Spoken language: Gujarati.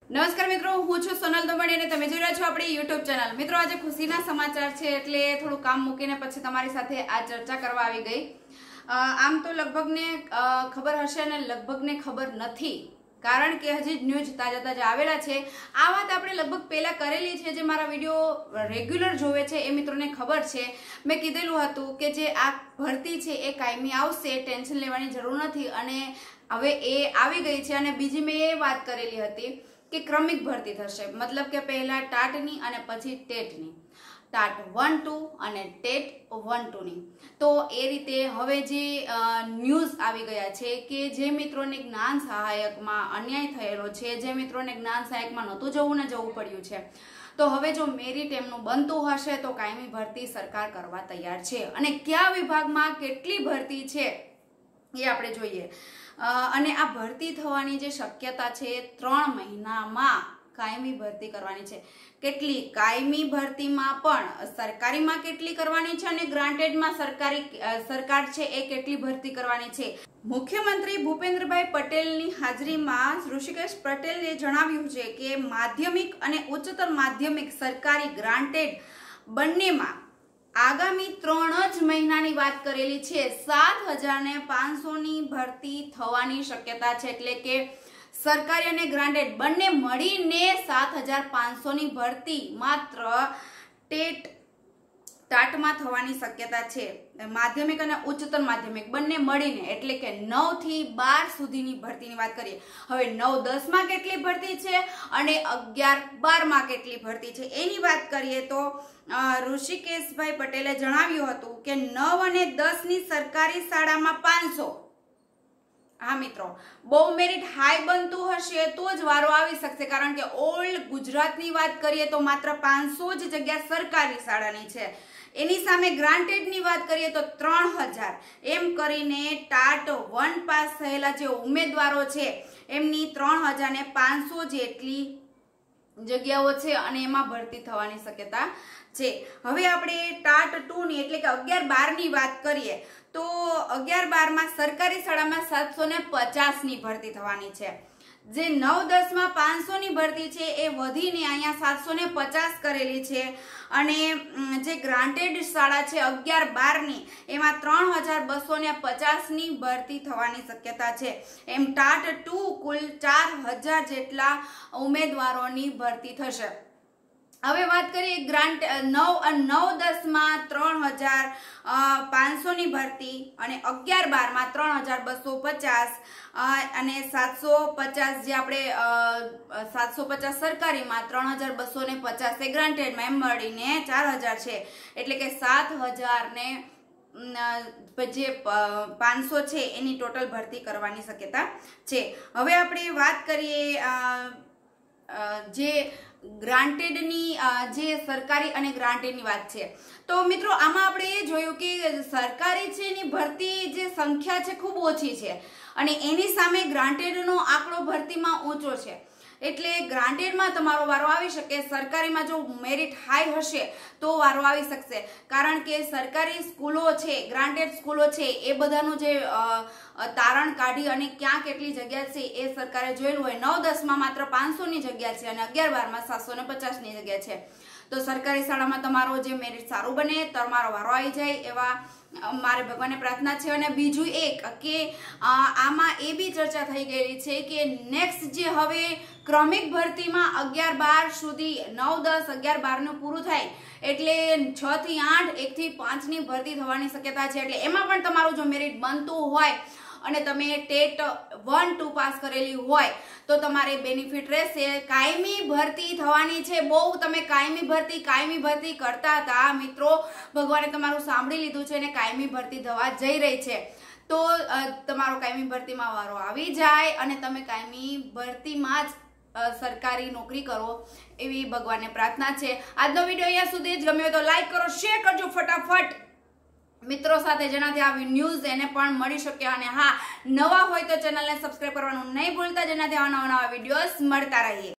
નમસ્કાર મિત્રો, હું છું સોનલ દોમણી અને તમે જોઈ રહ્યા છો આપણી યુટ્યુબ ચેનલ। મિત્રો, આજે ખુશીના સમાચાર છે એટલે થોડું કામ મૂકીને પછી તમારી સાથે આ ચર્ચા કરવા આવી ગઈ। આમ તો લગભગને ખબર હશે અને લગભગને ખબર નથી, કારણ કે હજી ન્યૂઝ તાજા આવેલા છે। આ વાત આપણે લગભગ પહેલા કરેલી છે। જે મારા વિડીયો રેગ્યુલર જોવે છે એ મિત્રોને ખબર છે। મેં કીધેલું હતું કે જે આ ભરતી છે એ કાયમી આવશે, ટેન્શન લેવાની જરૂર નથી, અને હવે એ આવી ગઈ છે। અને બીજી મેં એ વાત કરેલી હતી કે ક્રમિક ભરતી થશે, મતલબ કે પહેલા ટાટની અને પછી ટેટની, ટાટ 1-2 અને ટેટ 1-2 ની। તો એ રીતે હવે જે ન્યૂઝ આવી ગયા છે કે જે મિત્રોને જ્ઞાન સહાયકમાં અન્યાય થયેલો છે, જે મિત્રોને જ્ઞાન સહાયકમાં નહોતું જવું ને જવું પડ્યું છે, તો હવે જો મેરિટ એમનું બનતું હશે તો કાયમી ભરતી સરકાર કરવા તૈયાર છે। અને કયા વિભાગમાં કેટલી ભરતી છે એ આપણે જોઈએ। અને આ ભરતી થવાની જે શક્યતા છે 3 મહિનામાં કાયમી ભરતી કરવાની છે। કેટલી કાયમી ભરતીમાં પણ સરકારીમાં કેટલી કરવાની છે અને ગ્રાન્ટેડમાં સરકાર છે એ કેટલી ભરતી કરવાની છે। મુખ્યમંત્રી ભૂપેન્દ્રભાઈ પટેલની હાજરીમાં ઋષિકેશ પટેલે જણાવ્યું છે કે માધ્યમિક અને ઉચ્ચતર માધ્યમિક સરકારી ગ્રાન્ટેડ બંનેમાં આગામી 3 જ મહિનાની વાત કરેલી છે। 7,500 ની ભરતી થવાની શક્યતા છે, એટલે કે સરકારી અને ગ્રાન્ટેડ બંને મળીને 7,500 ની ભરતી માત્ર ટાટમાં થવાની શક્યતા છે। માધ્યમિક અને ઉચ્ચતર માધ્યમિક બંને મળીને, એટલે કે 9 થી 12 સુધીની ભરતીની વાત કરીએ। હવે 9-10 માં કેટલી ભરતી છે અને 11-12 માં કેટલી ભરતી છે એની વાત કરીએ તો ઋષિકેશભાઈ પટેલે જણાવ્યું હતું કે 9 અને 10 ની સરકારી શાળામાં 500। હા મિત્રો, બહુ મેરિટ હાઈ બનતું હશે તો જ વારો આવી શકશે, કારણ કે ઓલ ગુજરાતની વાત કરીએ તો માત્ર 500 જ જગ્યા સરકારી શાળાની છે। એની સામે ગ્રાન્ટેડની વાત કરીએ તો 3000। એમ કરીને ટાટ 1 પાસ થયેલા જે ઉમેદવારો છે એમની 3,500 જેટલી જગ્યાઓ છે અને એમાં ભરતી થવાની શક્યતા છે। હવે આપણે ટાટ 2 ની એટલે કે 11-12 ની વાત કરીએ તો 11-12 માં સરકારી શાળામાં 750 ની ભરતી થવાની છે। જે 9-10 માં 500 ની ભરતી છે એ વધીને અહીંયા 750 કરેલી છે। અને જે ગ્રાન્ટેડ શાળા છે 11-12 ની એમાં 3,250 ની ભરતી થવાની શક્યતા છે। એમ ટાટ 2 કુલ 4,000 જેટલા ઉમેદવારોની ભરતી થશે। હવે વાત કરીએ 9-10 માં 3,500 ની ભરતી અને 11-12 માં 3,250 અને 750 જે આપણે 750 સરકારીમાં 3,250 એ ગ્રાન્ટેડમાં, એમ મળીને 4,000 છે, એટલે કે 7,000 ને જે 500 છે એની ટોટલ ભરતી કરવાની શક્યતા છે। હવે આપણે વાત કરીએ જે ગ્રાન્ટેડની, જે સરકારી અને ગ્રાન્ટેડની વાત છે, તો મિત્રો આમાં આપણે એ જોયું કે સરકારી છે એની ભરતી જે સંખ્યા છે ખૂબ ઓછી છે અને એની સામે ગ્રાન્ટેડનો આંકડો ભરતીમાં ઊંચો છે, એટલે ગ્રાન્ટેડમાં તમારો વારો આવી શકે। સરકારીમાં જો મેરિટ હાઈ હશે તો વારો આવી શકશે, કારણ કે સરકારી સ્કૂલો છે, ગ્રાન્ટેડ સ્કૂલો છે એ બધાનું જે તારણ કાઢી અને ક્યાં કેટલી જગ્યા છે એ સરકારે જોયેલું હોય। 9-10 માં માત્ર 500 ની જગ્યા છે અને 11-12 માં 750 ની જગ્યા છે। તો સરકારી શાળામાં તમારો જે મેરિટ સારું બને, તમારો વારો આવી જાય એવા મારે ભગવાનને પ્રાર્થના છે। અને બીજું એક કે આમાં એ બી ચર્ચા થઈ ગયેલી છે કે નેક્સ્ટ જે હવે ક્રમિક ભરતીમાં 11-12 સુધી 9-10 11-12 નું પૂરું થાય એટલે 6 થી 8 1 થી 5 ની ભરતી થવાની શક્યતા છે। એટલે એમાં પણ તમારું જો મેરિટ બનતું હોય અને તમે ટેટ 1-2 પાસ કરેલી હોય તો તમારે બેનિફિટ રહેશે। કાયમી ભરતી થવાની છે। બહુ તમે કાયમી ભરતી કરતા હતા મિત્રો, ભગવાને તમારું સાંભળી લીધું છે અને કાયમી ભરતી થવા જઈ રહી છે। તો તમારો કાયમી ભરતીમાં વારો આવી જાય અને તમે કાયમી ભરતીમાં જ સરકારી નોકરી કરો એવી ભગવાનને પ્રાર્થના છે। આજનો વિડીયો અહીંયા સુધી જ ગમ્યો તો લાઈક કરો, શેર કરજો ફટાફટ મિત્રો સાથે, જેનાથી આવી ન્યૂઝ એને પણ મળી શકે। અને હા, નવા હોય તો ચેનલને સબસ્ક્રાઇબ કરવાનું નહીં ભૂલતા, જેનાથી આવા નવા વિડીયોઝ મળતા રહે।